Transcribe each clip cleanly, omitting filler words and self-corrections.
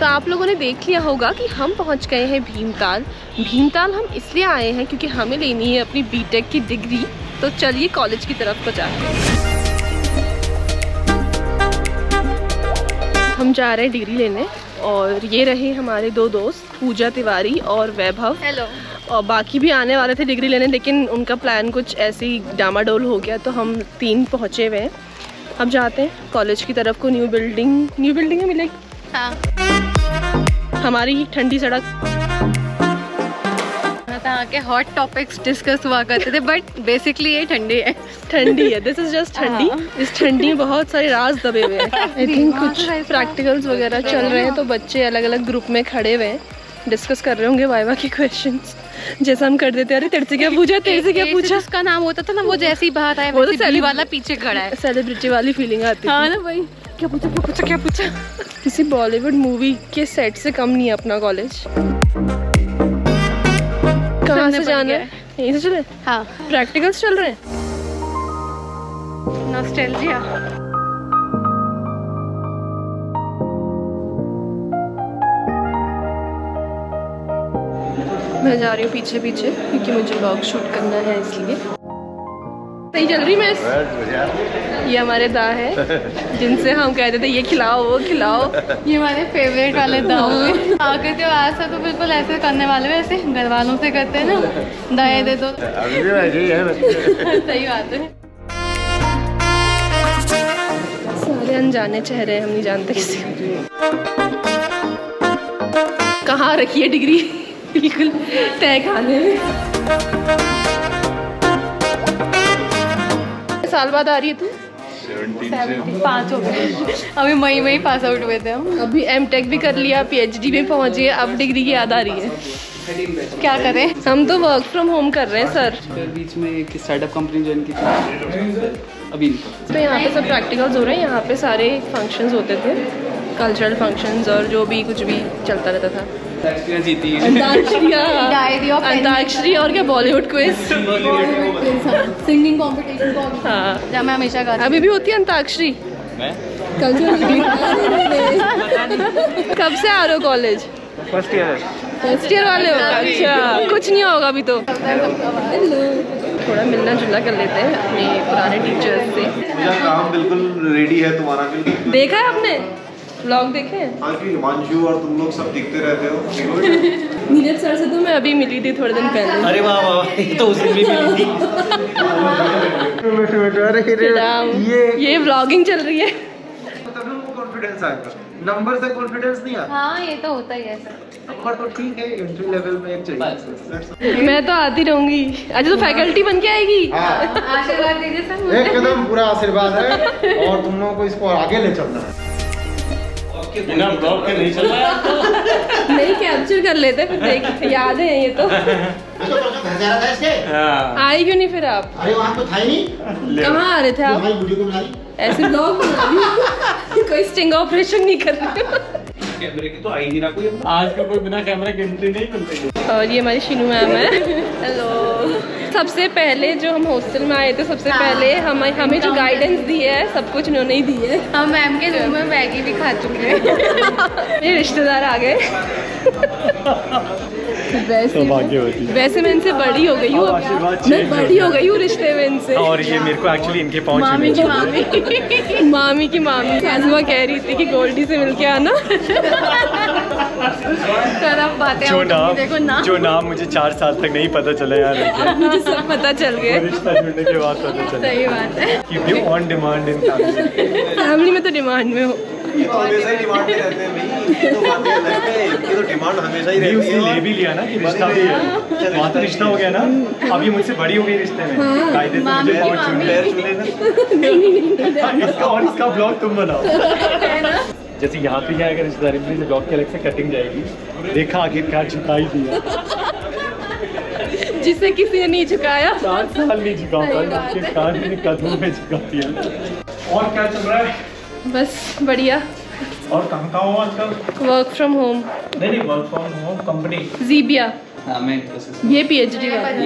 तो आप लोगों ने देख लिया होगा कि हम पहुंच गए हैं भीमताल। भीमताल हम इसलिए आए हैं क्योंकि हमें लेनी है अपनी बीटेक की डिग्री। तो चलिए कॉलेज की तरफ को जाते हैं। हम जा रहे हैं डिग्री लेने और ये रहे हमारे दो दोस्त, पूजा तिवारी और वैभव। हेलो। और बाकी भी आने वाले थे डिग्री लेने, लेकिन उनका प्लान कुछ ऐसे ही डामाडोल हो गया, तो हम 3 पहुँचे हुए हैं। अब जाते हैं कॉलेज की तरफ को। न्यू बिल्डिंग में मिलेगी। हाँ। हमारी ठंडी सड़क। यहाँ के हॉट टॉपिक्स डिस्कस हुआ करते थे, बट बेसिकली ये ठंडी है। दिस इज जस्ट ठंडी। इस ठंडी में बहुत सारे राज दबे हुए हैं। आई थिंक कुछ प्रैक्टिकल्स वगैरह चल रहे हैं, तो बच्चे अलग अलग ग्रुप में खड़े हुए हैं, डिस्कस कर रहे होंगे वाइवा के क्वेश्चंस, जैसा हम कर देते हैं। अरे तेरे से क्या पूछा, तेरे से क्या पूछा। उसका नाम होता था ना, वो जैसे ही बात आया, वो तो सेलिब्रिटी वाला पीछे खड़ा है। सेलिब्रिटी वाली फीलिंग आती है। हाँ ना भाई, क्या पूछा। किसी बॉलीवुड मूवी के सेट से कम नहीं है अपना कॉलेज। कहाँ से जाना है? यहीं से चले? हाँ। प्रैक्टिकल्स चल रहे हैं। नॉस्टैल्जिया। मैं जा रही हूँ पीछे क्योंकि मुझे ब्लॉग शूट करना है, इसलिए। सही चल रही मैं। ये हमारे दा है जिनसे हम कहते थे ये खिलाओ वो खिलाओ। ये हमारे फेवरेट वाले दाव हैं। आगे तो ऐसा तो बिल्कुल ऐसे करने वाले, वैसे घर वालों से करते हैं ना, दाएं दे दो। सही बात है। सारे अनजाने चेहरे, हम नहीं जानते किसी। कहाँ रखी है डिग्री? बिल्कुल तय खाने में। साल बाद आ रही है तू? 75 हो गए। अभी मई में ही पास आउट हुए थे हम। अभी एमटेक भी कर लिया, पीएचडी में पहुंची है, अब डिग्री की याद आ रही है। क्या करें? हम तो वर्क फ्रॉम होम कर रहे हैं सर। बीच में एक स्टार्टअप कंपनी ज्वाइन की थी अभी। तो यहाँ पे सब प्रैक्टिकल्स हो रहे हैं। यहाँ पे सारे फंक्शंस होते थे, कल्चरल फंक्शंस और जो भी कुछ भी चलता रहता था। जीती है अंताक्षरी और क्या बॉलीवुड क्विज, सिंगिंग कॉम्पिटिशन। हाँ, जब मैं हमेशा गाती। अभी भी होती है अंताक्षरी। कब से आ रहे हो कॉलेज? फर्स्ट ईयर वाले हो? अच्छा, कुछ नहीं होगा अभी तो। थोड़ा मिलना जुलना कर लेते हैं अपने पुराने टीचर्स से। मेरा काम बिल्कुल रेडी है, तुम्हारा बिल्कुल। देखा है आपने व्लॉग देखे हैं? हाँ जी, हिमांशु और तुम लोग सब दिखते रहते हो। नीरज सर से तो मैं अभी मिली थी थोड़े दिन पहले। अरे वाह वाह, ये तो उस दिन भी मिली थी। ये व्लॉगिंग चल रही है। कॉन्फिडेंस आएगा, नंबर से कॉन्फिडेंस नहीं आता। हाँ, ये तो होता ही है सर। नंबर तो ठीक है, एंट्री लेवल में एक चाहिए। मैं तो आती रहूंगी। अच्छा, तो फैकल्टी बन के आएगी? आशीर्वाद दीजिए सर। एक कदम पूरा आशीर्वाद है और तुम लोगों को इसको आगे ले चलना है। बिना ब्लॉग के नहीं चल रहा है। नहीं, कैप्चर कर लेते फिर देख, याद है ये तो। आई क्यों नहीं फिर आप? अरे वहाँ तो था ही नहीं। कहाँ आ रहे थे आप? ऐसे ब्लॉग बना रही। कोई स्टिंग ऑपरेशन नहीं कर रही। कैमरे की तो आई नहीं रहा कोई। आज का कोई बिना कैमरा की एंट्री नहीं मिलती। और ये हमारी शीनू मैम है। हेलो। सबसे पहले जो हम हॉस्टल में आए थे, सबसे पहले हमें जो गाइडेंस दी है, सब कुछ उन्होंने ही दी है। हम मैम के रूम में मैगी भी खा चुके हैं। मेरे रिश्तेदार आ गए। वैसे मैं इनसे बड़ी हो गई हूँ, मैं बड़ी हो गई हूँ रिश्ते में इनसे। और ये मेरे को एक्चुअली इनके पहुंच मामी की मामी आज़मा कह रही थी कि गोल्डी से मिलके आना। जो नाम मुझे 4 साल तक नहीं पता चला यार, मुझे सब पता चल गए। रिश्ता जुड़ने के बाद पता चला। सही बात है। Keep you on demand in family में तो डिमांड में हो। ये तो हमेशा डिमांड में रहते हैं भाई। ये तो बातें अलग है, इनकी तो डिमांड हमेशा ही रहती है। उसने ले भी लिया ना कि रिश्ता भी है, वहाँ तो रिश्ता हो गया ना। अब ये मुझसे बड़ी हो गई रिश्ते में, कायदे से मुझे पहुंच चुके हैं। इसका ब्लॉग तुम बनाओ। जैसे यहाँ पे क्या अगर रिश्तेदारी में ब्लॉग के अलग से कटिंग जाएगी। देखा आखिरकार झुका ही दिया, जिसे किसी ने नहीं झुकाया। 4 साल नहीं झुका पाया, आखिरकार मैंने कदमों में झुका दिया। और क्या चल रहा है? बस बढ़िया। और कहाँ हो आजकल? Work from home. नहीं, वर्क फ्रॉम होम कंपनी ज़ीबिया। हाँ, मैं ये पीएचडी वाली।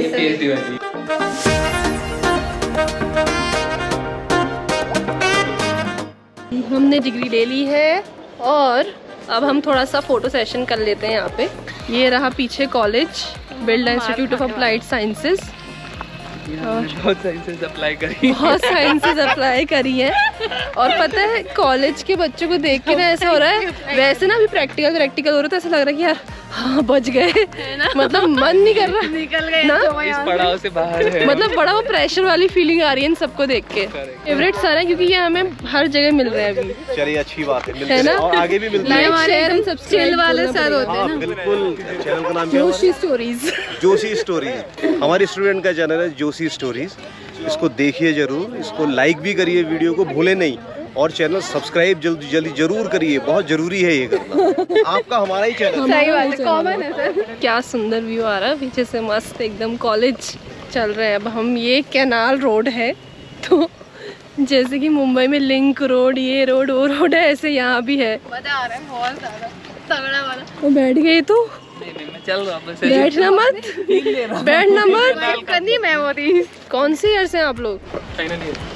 हमने डिग्री ले ली है और अब हम थोड़ा सा फोटो सेशन कर लेते हैं यहाँ पे। ये रहा पीछे college, Birla institute of applied sciences. बहुत साइंसेस अप्लाई करी है। और पता है कॉलेज के बच्चों को देख के ना ऐसा हो रहा है, वैसे ना अभी प्रैक्टिकल हो रहा है तो ऐसा लग रहा है कि यार हाँ बच गए, मतलब मन नहीं कर रहा निकल गए ना इस पड़ाव से बाहर है। मतलब बड़ा वो प्रेशर वाली फीलिंग आ रही है इन सबको देख के। फेवरेट सारा है क्योंकि ये हमें हर जगह मिल रहे हैं अभी। चलिए अच्छी बात है ना, और आगे भी मिलते हैं। चिल वाले सर होते हैं ना। बिल्कुल। चैनल का नाम क्या है? जोशी स्टोरीज। जोशी स्टोरीज हमारी स्टूडेंट का चैनल है, जोशी स्टोरीज। इसको देखिए जरूर, इसको लाइक भी करिए, वीडियो को भूले नहीं, और चैनल सब्सक्राइब जल्दी जरूर करिए, बहुत जरूरी है ये करना। आपका हमारा ही चैनल। सही बात है, कॉमन है सर। क्या सुंदर व्यू आ रहा है पीछे से, मस्त एकदम कॉलेज चल रहे हैं। अब हम ये कैनाल रोड है, तो जैसे कि मुंबई में लिंक रोड, ये रोड, वो रोड है, ऐसे यहाँ भी है। मजा आ रहा है बहुत ज्यादा, तगड़ा वाला। वो बैठ गई तो मैं चल रहा हूँ, बैठना मत, बैठना मत करनी। मैं वो थी। कौन से ईयर से हैं आप लोग? Final year.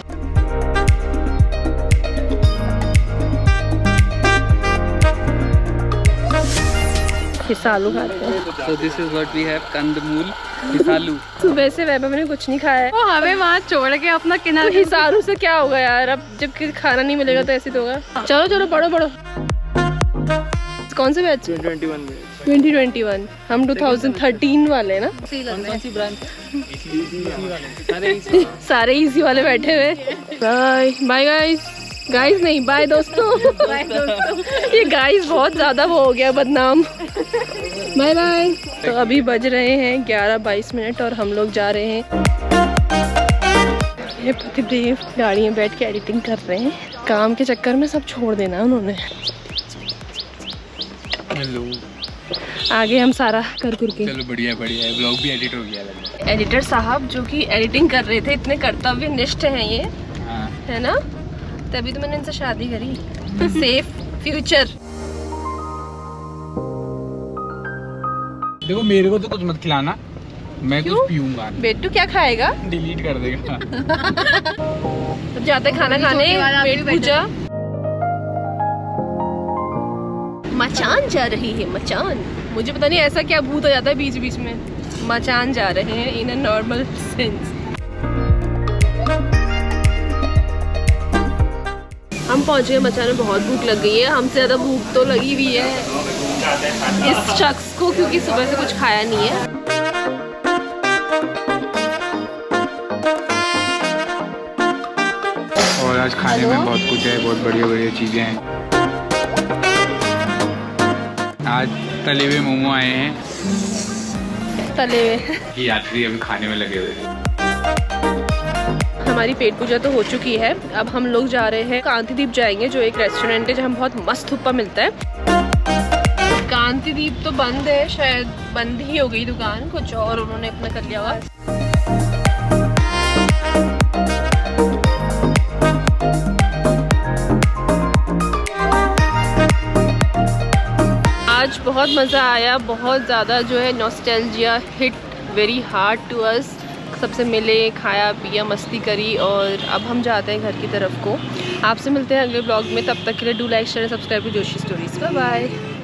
हिसालू खाते हैं। So this is what we have, कंदमूल हिसालू। सुबह से वैभव ने कुछ नहीं खाया है। वो हमें वहाँ छोड़ के अपना किनारे। तो हिसालू से क्या होगा यार, अब जब खाना नहीं मिलेगा तो ऐसे तो होगा। चलो चलो बढ़ो बढ़ो। कौन से बैच? 2021। हम 2013 वाले हैं ना। सारे इजी वाले बैठे हुए। बाय बाय गाइस नहीं, बाय दोस्तों। ये गाइस बहुत ज्यादा वो हो गया बदनाम। Bye bye. तो अभी बज रहे हैं 11:22 और हम लोग जा रहे हैं। ये प्रतिदेव गाड़ी में बैठ के एडिटिंग कर रहे हैं। काम के चक्कर में सब छोड़ देना उन्होंने। हेलो। आगे हम सारा कर के। चलो बढ़िया है, ब्लॉग भी एडिट हो गया। एडिटर साहब जो कि एडिटिंग कर रहे थे, इतने कर्तव्यनिष्ठ हैं ये। हाँ। है ना, तभी तो मैंने इनसे शादी करी। Safe future. देखो मेरे को तो कुछ मत खिलाना, मैं कुछ पीऊंगा। बेटू क्या खाएगा? डिलीट कर देगा। अब जाते खाना खाने, पेट पूजा। मचान जा रही है, मचान। मुझे पता नहीं ऐसा क्या भूत हो जाता है बीच बीच में। मचान जा रहे हैं इन अ नॉर्मल सेंस। हम पहुंच गए मचान में। बहुत भूख लग गई है, हमसे ज़्यादा भूख तो लगी हुई है इस शख्स को, क्योंकि सुबह से कुछ खाया नहीं है। और आज खाने में बहुत कुछ है, बहुत बढ़िया चीज़ें हैं। आज तले हुए मोमो आए हैं। तले हुए यात्री अभी खाने में लगे हुए हैं। हमारी पेट पूजा तो हो चुकी है। अब हम लोग जा रहे हैं कांतिदीप जाएंगे, जो एक रेस्टोरेंट है जहाँ बहुत मस्त थुप्पा मिलता है। कांतिदीप तो बंद है, शायद बंद ही हो गई दुकान, कुछ और उन्होंने अपना कर लिया हुआ। आज बहुत मज़ा आया, बहुत ज़्यादा जो है nostalgia hit very hard to us. सबसे मिले, खाया पिया, मस्ती करी, और अब हम जाते हैं घर की तरफ को। आपसे मिलते हैं अगले ब्लॉग में, तब तक के लिए do like share subscribe to Joshi stories. Bye bye.